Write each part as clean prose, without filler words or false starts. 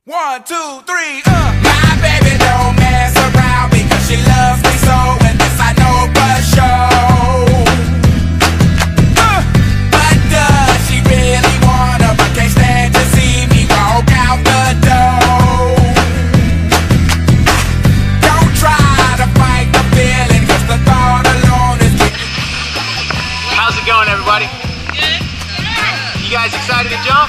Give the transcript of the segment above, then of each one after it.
1, 2, 3, My baby don't mess around because she loves me so, and this I know for sure. But does she really wanna, but can't stand to see me walk out the door? Don't try to fight the feeling, cause the thought alone is getting. How's it going, everybody? Good. You guys excited to jump?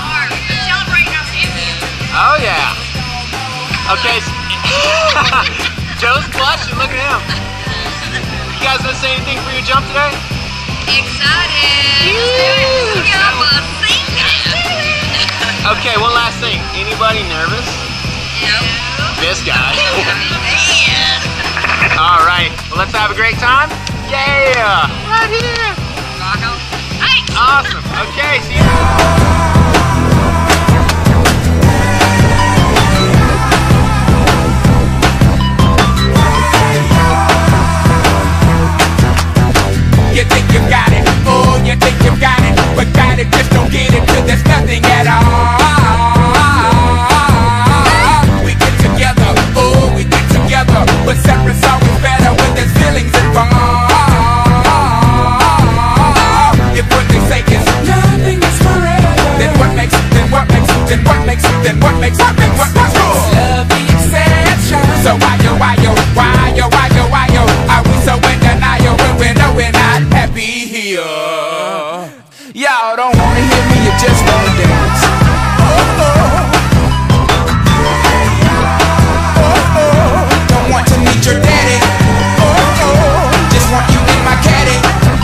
Oh yeah. Okay. Joe's blushing. Look at him. You guys want to say anything for your jump today? Excited. Okay. One last thing. Anybody nervous? No. This guy. Yes. All right. Well, let's have a great time. Yeah. Right here. Rock on. Hey. Awesome. Okay. See you. You think you got it, oh, you think you got it, but got it, just don't get it, till there's nothing at all. We get together, oh, we get together, but separate's always better when there's feelings involved. If what they say is nothing is forever, then what makes it, then what makes it, then what makes it, then what makes it, then what makes it? Love the exception. So why yo, are we so in denial when we know we're not happy here? Y'all don't wanna hear me, you just wanna dance. Don't want to meet your daddy. Just want you in my caddy.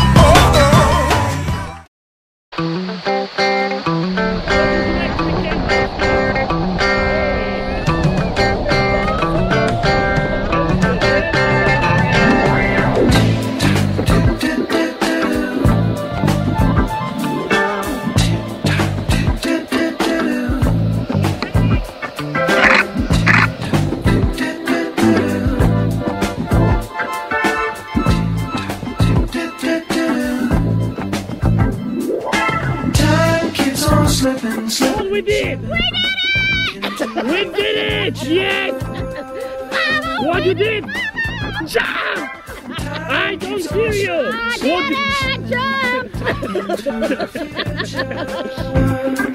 We did! We did it! We did it! Yes! What you did? Jump! I don't hear you! I did it! Jump!